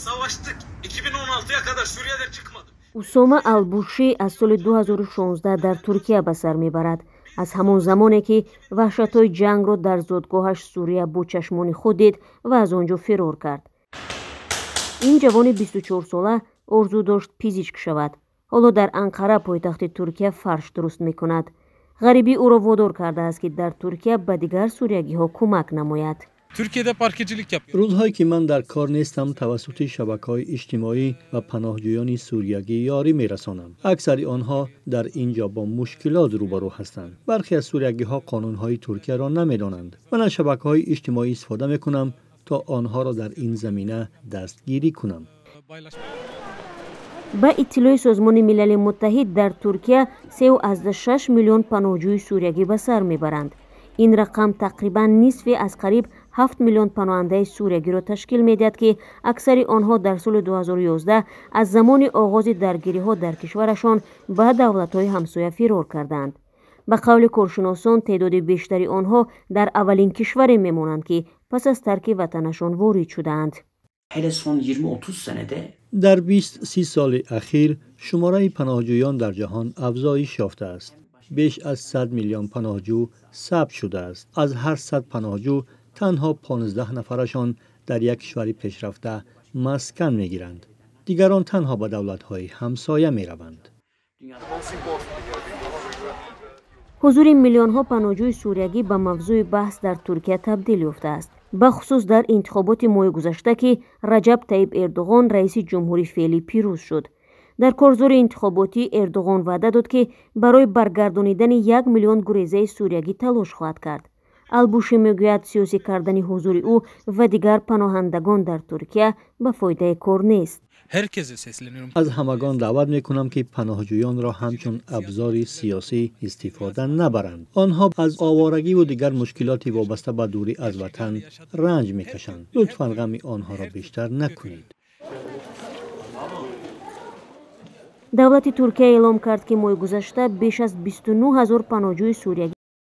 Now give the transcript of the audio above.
Savaştık. 2016'ya kadar Suriye'den çıkmadım. усома албуши аз соли 2016 дар туркия ба сар мебарад. аз ҳамон замоне ки ваҳшатҳои ҷангро дар зодгоҳаш сурия бо чашмони худ дид ва аз он ҷо фирор кард. ин ҷавони 24-сола орзу дошт пизичк шавад. ҳоло дар анқара пойтахти туркия фарш дуруст мекунад. ғарибӣ ӯро водор кардааст ки дар туркия ба дигар суриягиҳо кӯмак намояд. Türkiye'de parkecilik yapıyorum. روزهایی که من در کار نیستم توسط شبکه‌های اجتماعی و پناهجویان سوریگی یاری می‌رسانم. اکثر آنها در اینجا با مشکلات روبرو هستند. برخی از سوریگی‌ها قانون‌های ترکیه را نمی‌دانند. من از شبکه‌های اجتماعی استفاده می‌کنم تا آنها را در این زمینه دستگیری کنم. ба иттилои созмони милали муттаҳид дар туркия 3.6 миллион паноҳҷӯи суриягӣ ба сар мебаранд. ин рақам тақрибан нисфи аз қариб 7 миллион паноҳандаи суриягиро ташкил медиҳад ки аксари онҳо дар соли 2011 аз замони оғози даргириҳо дар кишварашон ба давлатҳои ҳамсоя фирор карданд. ба қавли коршиносон теъдоди бештари онҳо дар аввалин кишваре мемонанд ки пас аз тарки ватанашон ворид шудаанд. hele son 20-30 senede در 20-30 سال اخیر شماره پناهجویان در جهان افزایش یافته است. بیش از 100 میلیون پناهجو ثبت شده است. از هر 100 پناهجو تنها 15 نفرشان در یک کشور پیشرفته مسکن میگیرند. دیگران تنها به دولت‌های همسایه میروند. ҳузури миллионҳо паноҳҷӯи суриягӣ ба мавзӯи баҳс дар туркия табдил ёфтааст, бахусус дар интихоботи моҳи гузашта ки раҷаб таyyib эрдоғон раиси ҷумҳури феълӣ пирӯз шуд. дар корзори интихоботӣ эрдоғон ваъда дод ки барои баргардонидани 1 миллион гурезаи суриягӣ талош хоҳад кард. албуши мегӯяд сиёсӣ кардани ҳузури ӯ ва дигар паноҳандагон дар туркия ба фоидаи кор нест. Herkese sesleniyorum. از همگان دعوت میکنم که پناهجویان را همچون ابزار سیاسی استفاده نبرند. آنها از آوارگی و دیگر مشکلات وابسته به دوری از وطن رنج میکشند. لطفاً غم آنها را بیشتر نکنید. давлати туркия эълом кард ки моҳи гузашта беш аз 29 000 паноҳҷӯи суриягӣ